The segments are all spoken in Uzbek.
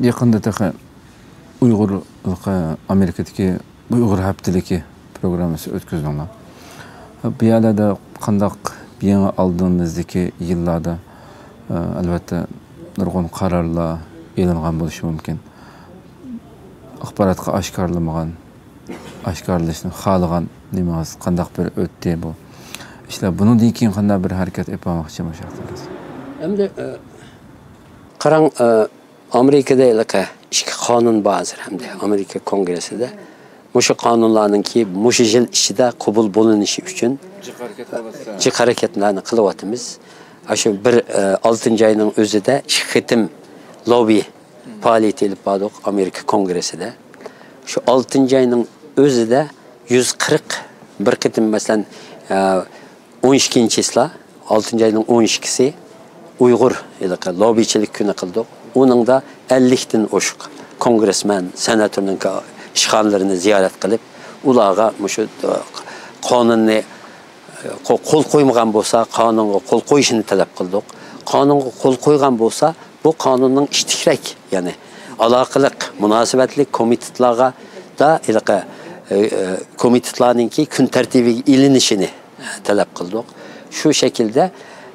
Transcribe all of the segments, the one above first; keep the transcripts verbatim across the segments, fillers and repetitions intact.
Yakında da Uygur Amerika'daki Uygur haftaliki programması ötküzdüler. Bu yılda kandak bir yana aldığımızdaki yıllarda elbette nurgun kararla e'lon bo'lishi mumkin. Axborotga oshkorlamagan, oshkorlashni xohlagan nimasi qandaq bir o'tdi bu. İşte bunun keyin qanday bir harakat etmoqchi bo'lshingiz. Endi qarang, Amerikada ilaka ikki qonun bor hamda Amerika Kongressida mushu qonunlarninki mushu yil ichida qabul bo'linishi uchun jiq harakatlarni qilyapmiz. Shu bir oltinchi oyning o'zida ikki qitim lobby faoliyat olib bordik Amerika Kongressida. Shu oltinchi oyning o'zida yuz qirq bir qitim, masalan, o'n ikkinchi isla oltinchi oyning o'n ikkisi Uyg'ur ilaka lobbychilik kuni qildik. Uningda ellikdan oshiq kongressmen, senatorning ishxonalarini ziyorat qilib, ularga mushu qonunni qo'l qo'ymagan bo'lsa, qonunga qo'l qo'yishini talab qildik. Qonunga qo'l qo'ygan bo'lsa, bu qonunning ishtikrak, ya'ni aloqaliq, munosabatli komitetlarga da ilaqa komitetlarninki kun tartibiga ilinishini talab qildik. Shu shaklda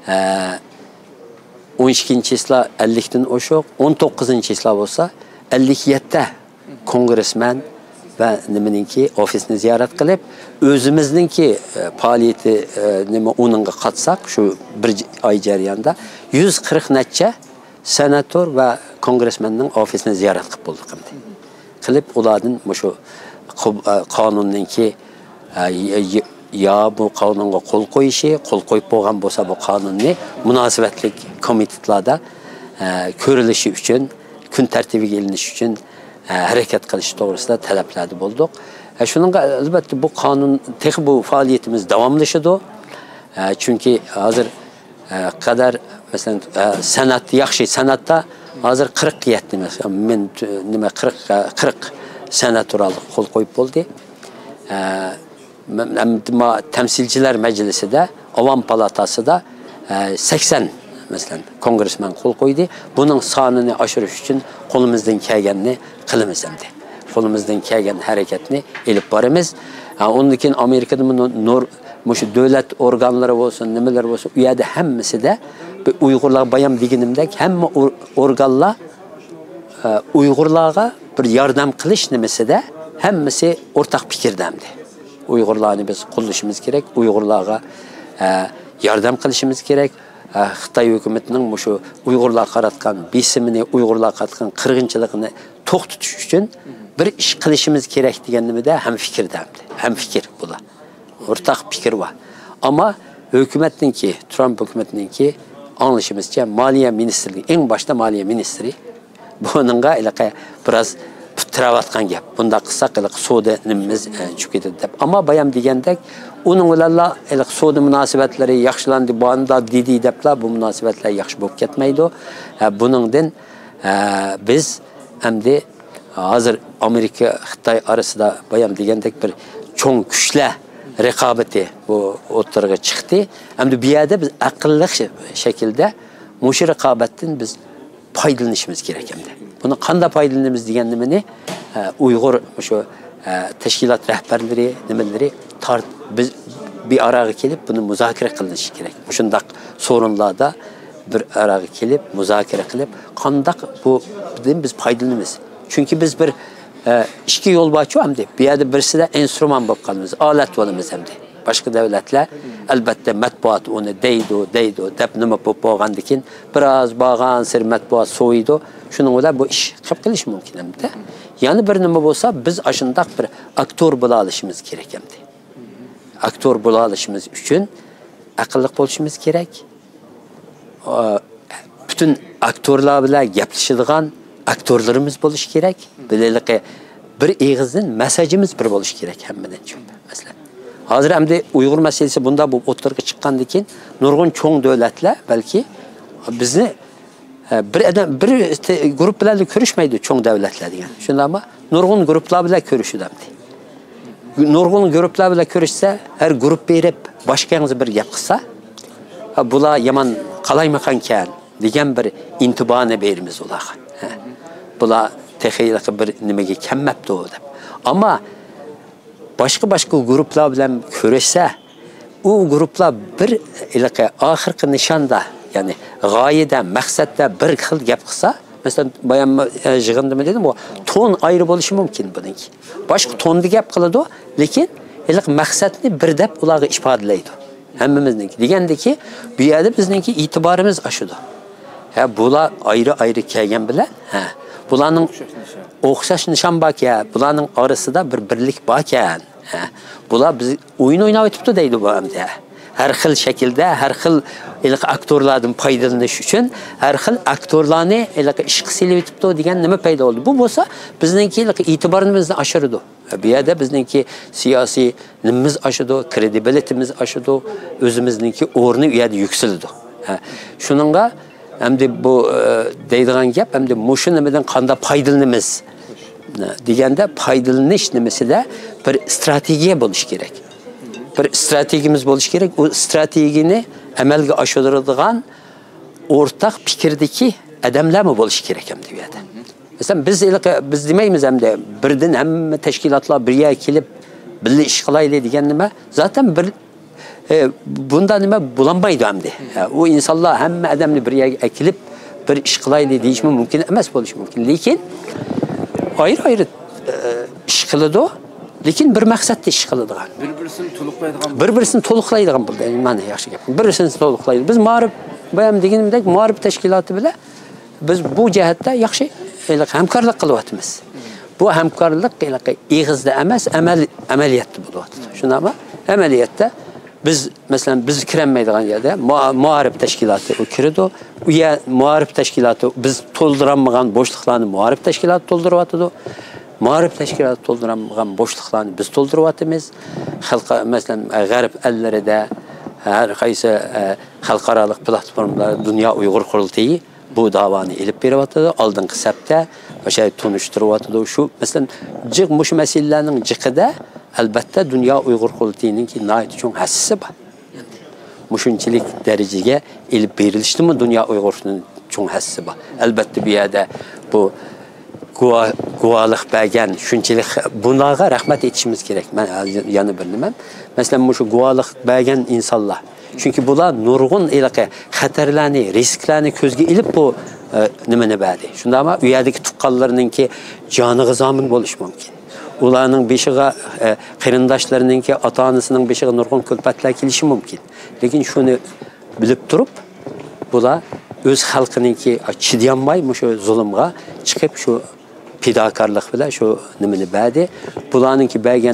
o'n ikkinchi isla ellikdan oshiq, o'n to'qqizinchi isla bo'lsa ellik yetti kongressmen va nimaninki ofisni ziyorat qilib, o'zimizninki faoliyati nima uningga qatsak, shu bir oy jarayonida yuz qirq necha senator va kongressmenning ofisini ziyorat qilib bo'ldik hamda. Qilib ulardan shu qonunninki ya bu qonunga qo'l qo'yishi, qo'l qo'yib bo'lgan bo'lsa bu qonunni munosabatli komitetlarda ko'rilishi uchun, kun tartibiga ilinishi uchun harakat qilish to'g'risida talablarni bo'ldik. Shuningga albatta bu qonun tex bu faoliyatimiz davomlashadi. Chunki hozir qadar masalan san'at yaxshi, san'atda hozir qirq yetti masalan men nima qirq qirq senator qo'l qo'yib bo'ldi. Temsilciler Meclisi'de, Avam Palatası'da seksen mesela kongressmen kol koydu. Bunun sanını aşırış için kolumuzdan kelgenini kılımız hem de. Kolumuzdan kelgen hareketini elip barımız. Onun için Amerika'da nur, şu devlet organları olsun, nemeler olsun, üyede hemmisi de Uygurlar bayan diginimde hem organla Uygurlar'a bir yardım kılış nemesi de hemmisi ortak fikirdemdi. Uygurlarni biz qo'llashimiz kerak, Uygurlarga yordam qilishimiz kerak. Xitoy hukumatining shu Uygurlar qaratgan besimini, Uygurlar qaratgan qirg'inchiligini to'xtatish uchun bir ish qilishimiz kerak deganimda ham fikrdandi. Ham fikr bular. O'rtaq fikr bor. Ammo hukumatninki, Trump hukumatiningki anglashimizcha Moliya ministrligi, eng boshda Moliya ministri buningga ilaqa biroz tiravatgan gap. Bunda qilsak iliq soda nimimiz tushib ketadi deb. Ammo bayam degandek, uning bilan iliq soda munosabatlari yaxshilandi, bunda dedi deblar, bu munosabatlar yaxshi bo'lib ketmaydi. Buningdan biz endi hozir Amerika Xitoy orasida bayam degandek bir cho'ng kuchlar raqobati bu o'tirg'i chiqdi. Endi bu yerda biz aqlli shaklda mush raqobatdan biz foydalanishimiz kerak endi. Bunu qanday foydalanamiz deganimni Uyg'ur shu tashkilot rahbarlari, nimaları tart biz bir araga kelib buni muzokara qilinishi kerak. Shundaq sorunlarda bir araga kelib muzokara qilib, qanday bu biz foydalanamiz. Chunki biz bir ikki yo'l borchu hamda bu yerda birisida instrument bo'lib qolamiz, olat bo'lamiz hamda. Boshqa davlatlar albatta matbuot uni deydi, deydi, deb nima bo'lib bo'lgandan keyin biroz bo'lgan sir matbuot so'ydi. Shuning bilan bu ish qilib qilish mumkin hamda. Ya'ni bir nima bo'lsa biz ashundaq bir aktyor bo'la olishimiz kerak hamda. Aktyor bo'la olishimiz uchun aqlli bo'lishimiz kerak. Bütün aktyorlar bilan gaplashadigan aktyorlarimiz bo'lish kerak. Bilelik bir eg'izdan mesajimiz bir bo'lish kerak hammadan ko'p. Masalan, hozir hamda Uyg'ur masalasi bunda bu o'tirga chiqqandan keyin nurg'un cho'ng davlatlar balki bizni bir adam bir guruh bilan ko'rishmaydi cho'ng davlatlar degan. Shundaymi? Nurg'un guruhlar bilan ko'rishudamdi. Nurg'un guruhlar bilan ko'rishsa, har guruh berib boshqangiz bir gap qilsa, bular yomon qalaymagan ekan degan bir intiboni berimiz ularga. bular texiylik bir nimaga kelmabdi deb. Ammo boshqa-boshqa guruhlar bilan ko'rishsa, u guruhlar bir ilaqa oxirgi nishonda, ya'ni g'oyada, maqsadda bir xil gap qilsa, masalan, bayon yig'inda dedim, bu ton ayri bo'lishi mumkin buniki. Boshqa tonni gap qiladi, lekin iliq maqsadni bir deb ularga ifodalaydi. Hammamizniki. Degandiki, bu yerda bizningki e'tiborimiz ashudi. Ha, bular ayri-ayri kelgan bilan, ha, bularning o'xshash nishon bor-ki, bularning orasida bir birlik bor-kan. Ha, bular biz o'yin o'ynab o'tibdi deydi bu hamda. Har xil shaklda, har xil iliq aktyorlardan foydalanish uchun har xil aktyorlarni iliq ishga silib o'tibdi degan nima paydo bo'ldi. Bu bo'lsa, bizningki iliq e'tiborimizni oshirdi. Bu yerda bizningki siyosiy nimamiz oshadi, kredibilitimiz oshadi, o'zimizningki o'rni u yerda yuksaladi. Ha, shuningga hamda bu deydigan gap, hamda mushu nimadan qanday foydalanamiz deganda, foydalanish nimasida bir strategiya bo'lish kerak. Bir strategiyamiz bo'lish kerak. O strategiyani amalga oshiradigan o'rtaq fikrdagi odamlarmi bo'lish kerak ham bu yerda. Masalan, biz biz demaymiz hamda birdan hamma tashkilotlar bir yerga kelib birga ish qilaylik degan nima, zaten bir e, bunda nima bo'lanmaydi hamda. U insonlar hamma odamni bir yerga kelib bir ish qilaylik deyish mumkin emas bo'lishi mumkin. Lekin ayrı-ayrı e, ish qiladi, lekin bir maqsadda ish qiladigan. Bir-birini to'liqlaydigan. Bir-birini to'liqlaydigan bo'ldi. Mana yaxshi gap. Bir-birini to'liqlaydi. Biz ma'rif, bayam deganimdek ma'rif tashkiloti bilan biz bu jihatda yaxshi hamkorlik qilyapmiz. Bu hamkorlik ig'izda emas, amal amaliyotda bo'lyapti. Shunaqmi? Amaliyotda biz masalan biz kiranmaydigan yerda ma'rif tashkiloti u kiradi. U yer ma'rif tashkiloti biz to'ldiranmagan bo'shliqlarni ma'rif tashkiloti to'ldiryapti. Ma'rif tashkiloti to'ldiranmagan bo'shliqlarni biz to'ldiryapmiz. Xalq masalan g'arb ellarida har qaysi xalqaro platformalar, Dunyo Uyg'ur qurultiyi bu davoni elib beryapti. Oldingi safda o'sha tunishtiryapti. Shu masalan jiq mush masalalarning jiqida albatta Dunyo Uyg'ur qurultiyining nihoyat uchun hassasi bor. Mushunchilik darajaga elib berilishdimi Dunyo Uyg'urning uchun hassasi bor. Albatta bu yerda bu guvohlik bergan shunchalik bunlarga rahmat etishimiz kerak. Men yana bir nima, masalan, shu guvohlik bergan insonlar. Chunki bular nurg'un iliqi xatarlarni, risklarni ko'zga ilib bu nimani berdi. Shundami? U yerdagi tuqqanlarningki joniga zomin bo'lish mumkin. Ularning beshiga qarindoshlarininki ota-onasining beshiga nurg'un kulfatlar kelishi mumkin. Lekin shuni bilib turib, bular o'z xalqininki chidayolmay shu zulmga chiqib shu fidokorlik bilan shu nimani berdi. Bularninki bergan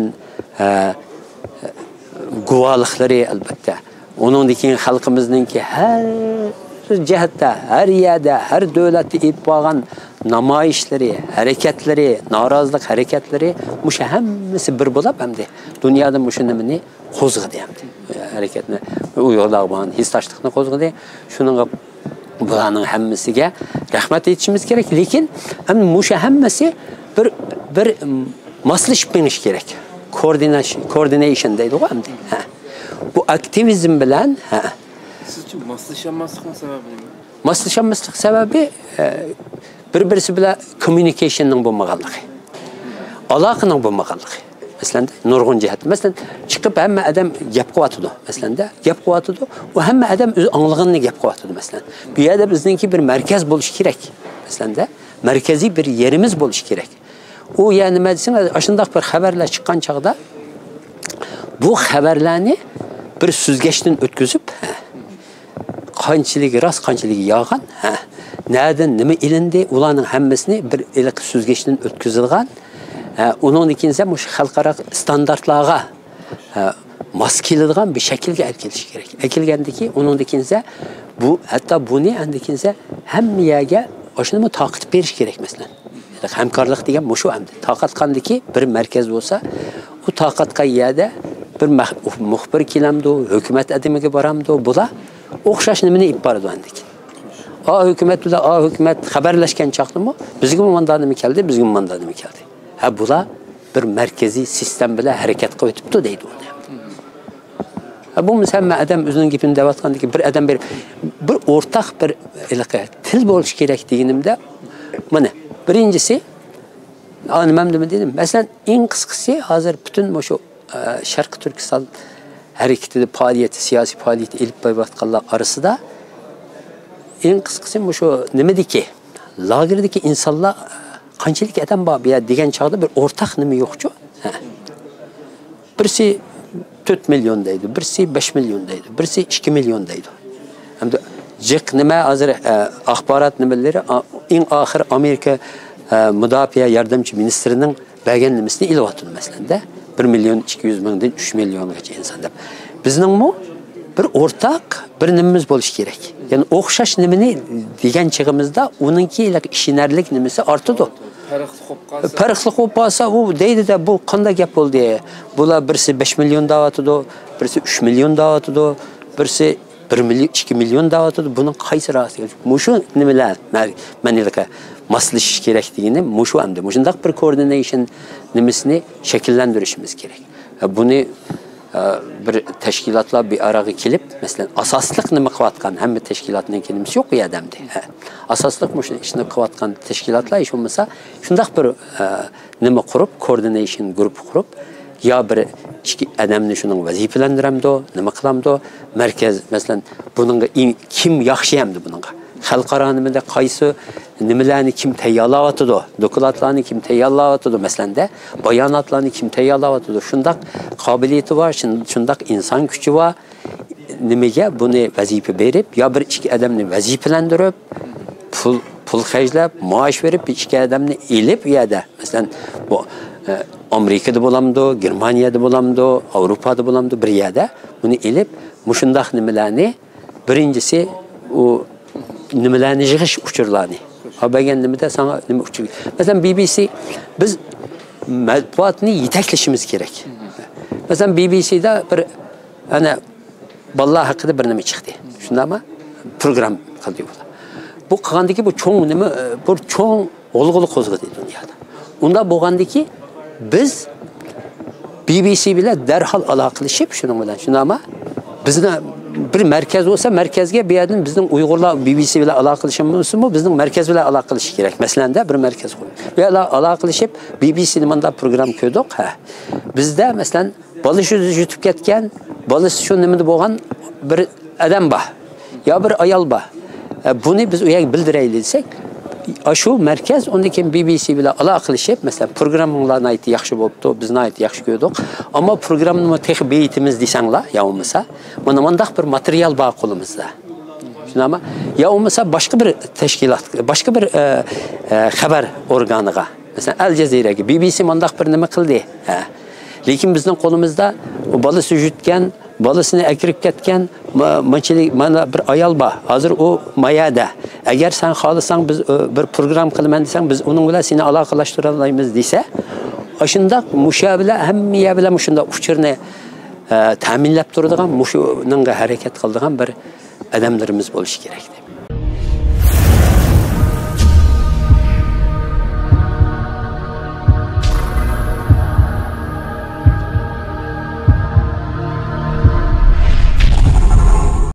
guvohliklari albatta. Ondan keyin xalqimizningki har jihatda, har yerda, har davlatda ib bo'lgan namoyishlari, harakatlari, norozilik harakatlari musha hammasi bir bo'lib hamda dunyoda musha nimani qo'zg'adi hamda. Harakatni u yo'lda bo'lgan hissashlikni qo'zg'adi. Shuning bularning hammasiga rahmat etishimiz kerak, lekin ham musha hammasi bir bir moslashib berish kerak. Coordination, coordination deydi hamda. Bu aktivizm bilan ha. Sizcha moslashanmaslikning sababi nima? Moslashanmaslik sababi bir-birisi bilan communicationning bo'lmaganligi. Aloqaning bo'lmaganligi. Masalan, nurg'un jihat. Masalan, chiqib hamma odam gap qilyapti. Masalan, gap qilyapti. U hamma odam o'z anglaganini gap qilyapti masalan. Bu yerda bizningki bir markaz bo'lish kerak. Masalan, markaziy bir yerimiz bo'lish kerak. U ya'ni nima desang, shunday bir xabarlar chiqqan chaqda bu xabarlarni bir süzgeçten ötküzüp qanchiligi rost, qanchiligi yolg'on, ha. Nereden nima ilindi, ularning hammasini bir iliq süzgeçten ötküzilgan. Onun ikinse muş xalqaro standartlarga mos keladigan bir shaklga olib kelish kerak. Ekilgandiki, onun ikinse bu hatta buni andikinse hamma yerga oshuni taqib berish kerak masalan. Hamkorlik degan mushu hamda. Taqat qandiki bir markaz bo'lsa, u taqatga yerda bir muxbir kelamdi, hukumat adimiga boramdi, bular o'xshash nimani ib boradi andik. A hukumat bilan A hukumat xabarlashgan chaqdimi? Bizga mandat nima keldi, bizga mandat nima keldi. Ha bular bir markaziy sistem bilan harakat qilib o'tibdi deydi uni. Ha bu musamma adam o'zining gapini deyotgandiki bir adam bir bir o'rtaq bir iliqa til bo'lish kerak deganimda mana Birincisi, anlamam dedim. Mesela en kıskısı hazır bütün şu Şarkı Türkistan hareketi, faaliyeti, siyasi faaliyeti elip baybatkanlar arası da en kıskısı şu nemedeki lagerdeki insanlar kançılık eden bağ bir degen çağda bir ortak nemi yokçu. Birisi dört milyondaydı, birisi beş milyondaydı, birisi iki milyondaydı. Hem de cek neme hazır ahbarat nemeleri en ahir Amerika Müdafiye Yardımcı Ministrinin belgen nemesini ilvatın mesela de bir milyon iki yüz binden üç milyon gacha insan deb. Bizning mu bir ortak bir nimamiz bo'lishi kerak. Yani o'xshash nimani degan chig'imizda uningki ishinarlik nimasi ortadi. Farqli bo'lib qolsa, u deydi-da bu qanday gap bo'ldi? Bular birisi besh million davatidi, birisi uch million davatidi, birisi bir milyon iki milyon davatidi. Buning qaysi rasti? Mushu nimalar menilika maslashish kerakligini mushu hamda mushundaq bir coordination nimasini shakllantirishimiz kerak. Buni bir teşkilatlar bir araya gelip mesela asaslık nima qilayotgan hamma teşkilatning kelimasi yo'q u adamda. Asaslık mush ishni qilayotgan teşkilatlar ish bo'lmasa shundaq bir nima qurib, coordination grup qurib, ya bir ikki adamni shuning vazifalandiramdi, nima qilamdi, markaz mesela buningga kim yaxshi hamdi buningga. Xalqaro nimada qaysi nimalarni kim tayyorlayotdi, dokladlarni kim tayyorlayotdi, masalanda bayonotlarni kim tayyorlayotdi, shundaq qobiliyati bor, shundaq inson kuchi bor. Nimaga buni vazifa berib, yo bir ikki odamni vazifalantirib, pul pul xarjlab, maosh berib, ikki odamni elib u yerda, masalan, bu Amerikada bo'lamdi, Germaniyada bo'lamdi, Yevropada bo'lamdi bir yerda buni elib, mushundaq nimalarni birinchisi u nimalarni yig'ish uchurlarni. Habergen nimada sana nima uchur. Mesela B B C biz matbuotni yetaklashimiz kerak. Mesela B B C'da bir ana bolalar haqida bir nima chiqdi. Shundami? Program qildi ular. Bu qilgandiki bu cho'ng nima, bu cho'ng olg'uli qo'zg'adi dunyoda. Unda bo'lgandiki biz B B C bilan darhol aloqalashib shuning bilan, shundami? Bizni bir merkez olsa merkezge bir yerden bizden Uygurlar B B C ile alakalaşımız mı? Bizden merkez ile alakalışı gerek. Mesela de bir merkez koyuyor. Ve alakalaşıp B B C'nin manda program koyduk. Ha. Bizde mesela balışı yutup ketken, balışı şu nimede boğan bir adam bah. Ya bir ayal bah. Bunu biz uyak bildireyliysek, aşı merkez ondaki B B C bilan aloqalashib, mesela programlarına ait yaxshi bo'libdi, bizne ait yaxshi ko'rdik. Ama programni tek beyitimiz desanglar, ya olmasa, mana mandaq bir material bor qo'limizda. Shunami? Ya olmasa başka bir teşkilat, başka bir e, e, xabar organiga, mesela Al Jazeera'ga B B C mandaq bir nima qildi. Ha. Lekin bizning qo'limizda o balası yutgan, balasını akirib ketgan, manchilik mana bir ayol bor. Hozir u mayada. Agar sen xohlasan biz bir program qilaman desang, biz uning bilan seni aloqalashtirib olamiz desa, ashunda musha bilan hamma bilan shunda uchurni ta'minlab turadigan, mushuning harakat qiladigan bir odamlarimiz bo'lishi kerak.